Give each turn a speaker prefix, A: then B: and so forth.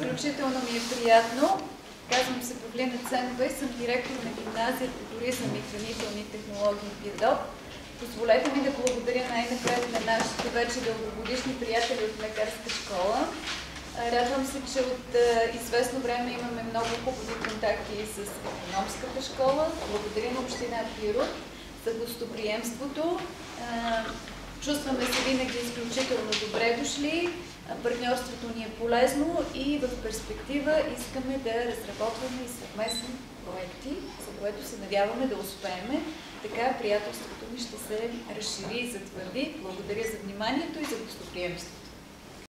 A: Изключително ми е приятно. Казвам се Павлина Ценова и съм директор на гимназията Туризъм и хранителни технологии в Пирдоп. Позволете ми да благодаря най-напред на нашите вече дългогодишни приятели от лекарска школа. Радвам се, че от известно време имаме много хубави контакти с икономската школа. Благодаря на община Пирот за гостоприемството. Чувстваме се винаги изключително добре дошли. Партньорството ни е полезно и в перспектива искаме да разработваме и съвместни проекти, за което се надяваме да успеем. Така приятелството ни ще се разшири и затвърди. Благодаря за вниманието и за гостоприемството.